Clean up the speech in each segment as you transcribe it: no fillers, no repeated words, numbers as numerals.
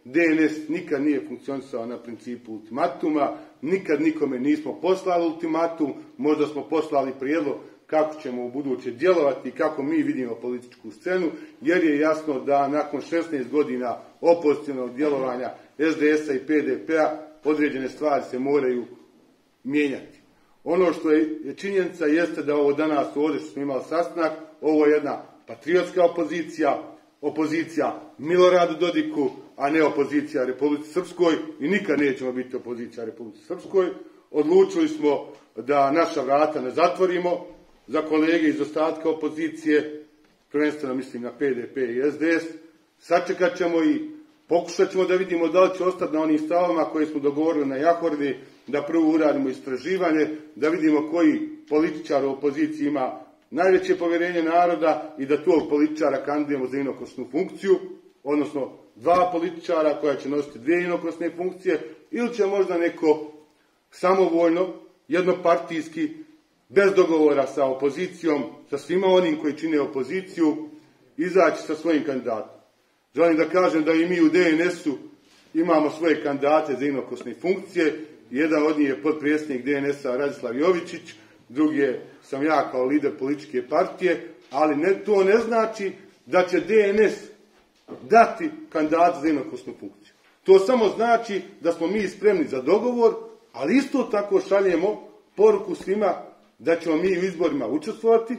DNS nikad nije funkcionisao na principu ultimatuma, nikad nikome nismo poslali ultimatum, možda smo poslali prijedlog kako ćemo u buduće djelovati i kako mi vidimo političku scenu, jer je jasno da nakon 16 godina opozicionog djelovanja SDS-a i PDP-a određene stvari se moraju mijenjati. Ono što je činjenica jeste da ovo danas ovdje što smo imali sastanak, ovo je jedna patriotska opozicija, opozicija Miloradu Dodiku, a ne opozicija Republici Srpskoj i nikad nećemo biti opozicija Republici Srpskoj. Odlučili smo da naša vrata ne zatvorimo za kolege iz ostatka opozicije, prvenstveno mislim na PDP i SDS. Sačekat ćemo i pokušat ćemo da vidimo da li će ostati na onim stavama koje smo dogovorili na Jahordi, da prvo uradimo istraživanje, da vidimo koji političar u opoziciji ima najveće povjerenje naroda i da tog političara kandidujemo za inokosnu funkciju, odnosno dva političara koja će nositi dvije inokosne funkcije, ili će možda neko samovoljno, jednopartijski, bez dogovora sa opozicijom, sa svima onim koji čine opoziciju, izaći sa svojim kandidatom. Želim da kažem da i mi u DNS-u imamo svoje kandidate za inokosne funkcije. Jedan od njih je potpredsjednik DNS-a Radislav Jovičić, drugi sam ja kao lider političke partije, ali to ne znači da će DNS dati kandidata za inokosnu funkciju. To samo znači da smo mi spremni za dogovor, ali isto tako šaljemo poruku svima da ćemo mi u izborima učestvovati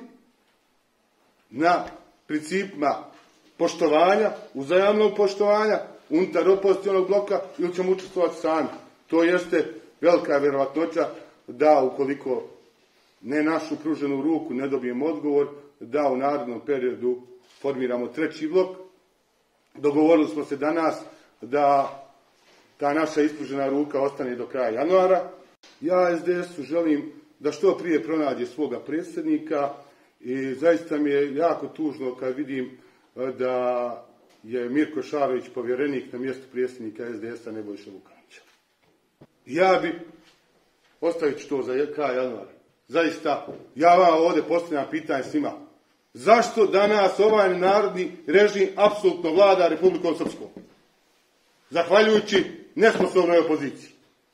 na principima poštovanja, uzajamnog poštovanja, unutar opozicionog bloka ili ćemo učestvovati sami. To jeste velika vjerovatnoća da ukoliko ne našu pruženu ruku ne dobijemo odgovor, da u narednom periodu formiramo treći blok. Dogovorili smo se danas da ta naša ispružena ruka ostane do kraja januara. Ja SDS-u želim da što prije pronađe svoga predsjednika i zaista mi je jako tužno kad vidim da je Mirko Šarović povjerenik na mjestu predsjednika SDS-a Nebojše Vukanića. Ja bi, ostavit ću to za kraj januara, zaista, ja vam ovdje postavljam pitanje svima. Zašto danas ovaj narodni režim apsolutno vlada Republikom Srpskom? Zahvaljujući nesposobnoj opoziciji.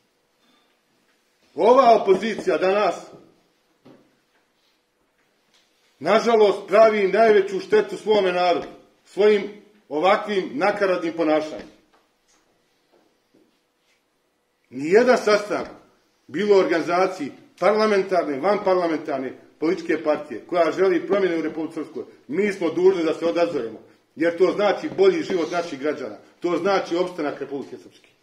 Ova opozicija danas, nažalost, pravi najveću štetu svome narodu, svojim ovakvim nakaradnim ponašanjem. Nijedan sastanak, bilo organizaciji parlamentarne, vanparlamentarne političke partije, koja želi promjene u Republici Srpskoj, mi smo dužni da se odazovemo, jer to znači bolji život naših građana, to znači opstanak Republike Srpske.